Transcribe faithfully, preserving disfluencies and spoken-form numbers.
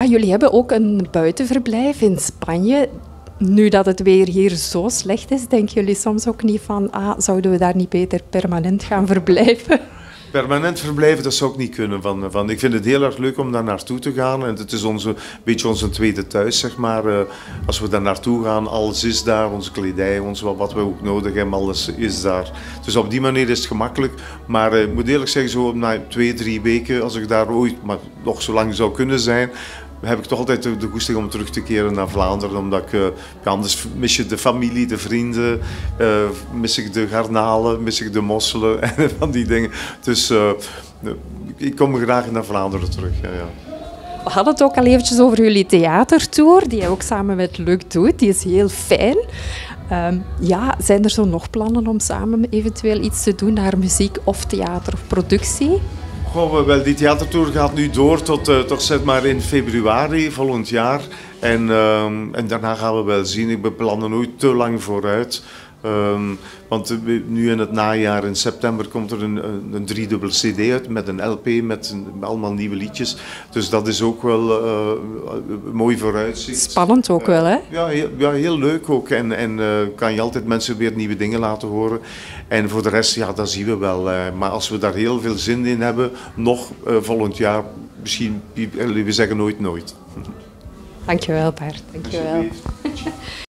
jullie hebben ook een buitenverblijf in Spanje. Nu dat het weer hier zo slecht is, denken jullie soms ook niet van, ah, zouden we daar niet beter permanent gaan verblijven? Permanent verblijven, dat zou ik niet kunnen. Van, van, ik vind het heel erg leuk om daar naartoe te gaan. En het is onze, een beetje onze tweede thuis, zeg maar. Uh, als we daar naartoe gaan, alles is daar. Onze kledij, ons, wat we ook nodig hebben, alles is daar. Dus op die manier is het gemakkelijk. Maar uh, ik moet eerlijk zeggen, zo na twee, drie weken, als ik daar ooit maar nog zo lang zou kunnen zijn, heb ik toch altijd de, de goesting om terug te keren naar Vlaanderen. Omdat ik, uh, ja, anders mis je de familie, de vrienden, uh, mis ik de garnalen, mis ik de mosselen en van die dingen. Dus uh, ik kom graag naar Vlaanderen terug. Ja, ja. We hadden het ook al eventjes over jullie theatertour, die je ook samen met Luc doet. Die is heel fijn. Um, ja, zijn er zo nog plannen om samen eventueel iets te doen naar muziek of theater of productie? Goh, wel, die theatertour gaat nu door tot, uh, tot zeg maar in februari volgend jaar. En, uh, en daarna gaan we wel zien. Ik beplan nooit te lang vooruit. Um, want uh, nu in het najaar, in september, komt er een, een, een driedubbel cd uit met een L P met een, allemaal nieuwe liedjes. Dus dat is ook wel uh, mooi vooruitzicht. Spannend ook uh, wel, hè? Ja, heel, ja, heel leuk ook. En, en uh, kan je altijd mensen weer nieuwe dingen laten horen. En voor de rest, ja, dat zien we wel. Uh, maar als we daar heel veel zin in hebben, nog uh, volgend jaar, misschien, we zeggen nooit nooit. Dankjewel, Bart. Dankjewel.